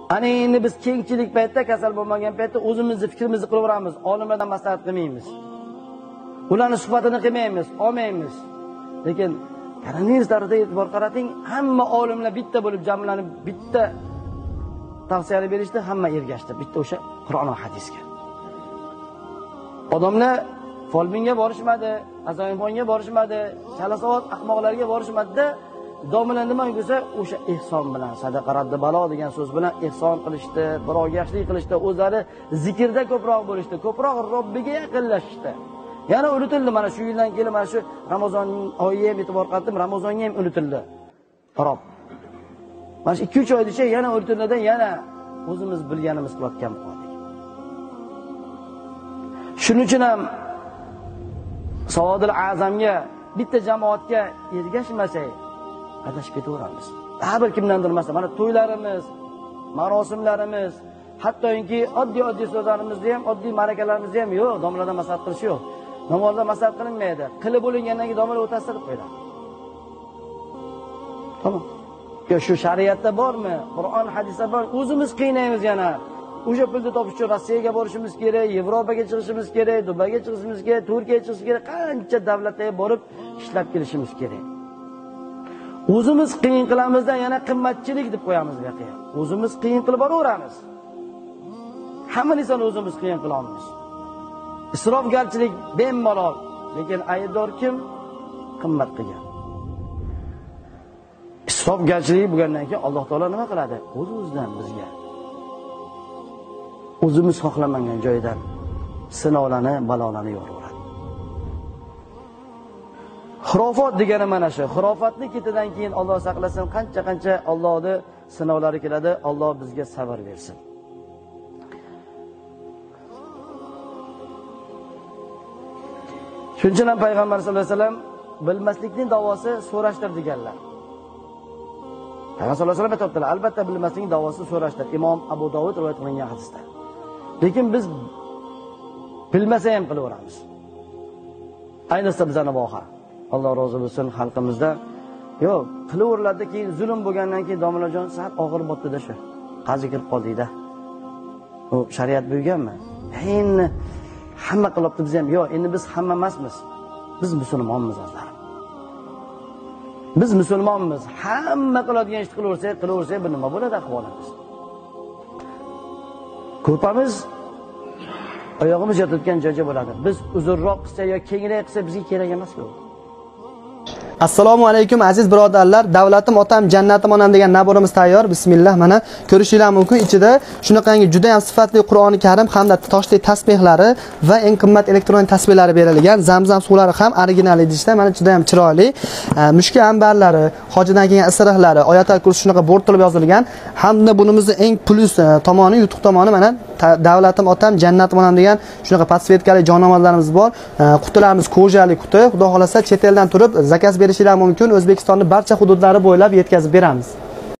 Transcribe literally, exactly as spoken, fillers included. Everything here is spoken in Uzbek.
Ana endi biz kengchilik paytda, kasal bo'lmagan paytda o'zimizni fikrimizni qilaveramiz, olimlardan maslahat qilmaymiz. Ularning suhbatini qilmaymiz, olmaymiz. Lekin koronavirus davrida e'tibor qarating, hamma olimlar bitta bo'lib jamlanib, bitta tavsiya berishdi, hamma ergashdi, bitta o'sha Qur'on va hadisga. Odamlar folbinga borishmadi, azoyimxonga borishmadi, chalasavod ahmoqlarga borishmadi-da, domla nima bo'lsa o'sha ehson bilan, sadaqa raddi balo degan so'z bilan ehson qilishdi, birovga yaxshilik qilishdi, o'zlari zikrda ko'proq bo'lishdi, ko'proq Robbiga yaqinlashishdi. Yana unutildi, mana shu yildan keyin mana shu Ramazon oyiga ham e'tibor qildim, Ramazonga ham unutildi. Rob. Mana shu ikki uch oygacha yana unutildi, yana o'zimiz bilganimiz qilayotgan qoldik. Shuning uchun ham Savodil Azamga, bitta jamoatga ergashmasak, adashib ketaveramiz. Har bir kimdandir masalan, mana to'ylarimiz, marosimlarimiz, hattoki oddiy-oddiy so'zlarimizda ham, oddiy ma'rakalarimizda ham yo'q, domlalardan maslahat qilish yo'q. Namozda maslahat qilinmaydi. Qilib bo'lingandan keyin domlalar o'tasir deb qo'yadi. Tamam. Yo shu shariatda bormi? Qur'on, hadisda bor. O'zimiz qiynaymiz yana. O'sha pulni topish uchun Rossiyaga borishimiz kerak, Yevropaga chiqishimiz kerak, Dubayga chiqishimiz kerak, Turkiyaga chiqishimiz kerak, qancha davlatlarga borib ishlab kelishimiz kerak. O'zimiz qiyin qilamizdan yana qimmatchilik deb qo'yamiz bu yoqqa. O'zimiz qiyin qilib boraveramiz. Hamma narsani o'zimiz qiyin qilamiz. Isrofgarchilik bemalol, lekin aybdor kim? Qimmat qilgan. Isrofgarchilik bo'lgandan keyin Alloh taolo nima qiladi? O'z-o'zidan bizga o'zimiz xohlamagan joydan sinovlarni, balolarni yo'raveradi. Xurofot degani mana shu. Xurofotni ketidan keyin Alloh saqlasin, qancha-qancha Allohning sinovlari keladi. Alloh bizga sabr bersin. Shuning uchun ham payg'ambar sollallohu alayhi vasallam bilmaslikning davosi so'rashdir deganlar. Payg'ambar sollallohu alayhi vasallam aytibdilar, albatta bilmaslikning davosi so'rashdir. Imom Abu Dovud rivoyat qilgan hadisda. Lekin biz bilmasa ham qilaveramiz. Ayniqsa bizning voha. Alloh rozi bo'lsin xalqimizda. Yo'q, qilaveriladi, keyin zulm bo'lgandan keyin domlajon sal og'ir bo'tdi-da shu. Qazi kirib qoldik-da. U shariat buyurganmi? Endi hamma qilibdi biz ham. Yo'q, endi biz hamma emasmiz. Biz musulmonmiz azizlarim. Biz musulmonmiz. Hamma qiladigan ishni qilaversak, qilaversak bu nima bo'ladi ahvolimiz? Ko'pamiz oyog'imiz yotayotgan joyga bo'ladi. Biz uzunroq qilsa yo kengroq qilsa bizga kerak emas-ku. Assalomu alaykum aziz birodarlar. Davlatim otam jannatim onam degan naborimiz tayyor. Bismillah, mana ko'rishinglar mumkin. Ichida shunaqangi juda ham sifatli Qur'oni Karim hamda toshli tasbehlari va eng qimmat elektron tasbehlari berilgan. Zamzam suvlari ham original idishda, mana juda ham chiroyli. Mushka ambarlari, hojidan kelgan isiriqlari, oyatul kursi shunaqa bort qilib yozilgan. Hamda bunimizning eng plus tomoni, yutuq tomoni mana davlatim otam jannatim onam degan shunaqa podsvetkali jonamozlarimiz bor. Qutilarimiz kojali quti. Xudo xolasa chet eldan turib zakaz berishinglar mumkin. O'zbekistonning barcha hududlari bo'ylab yetkazib beramiz.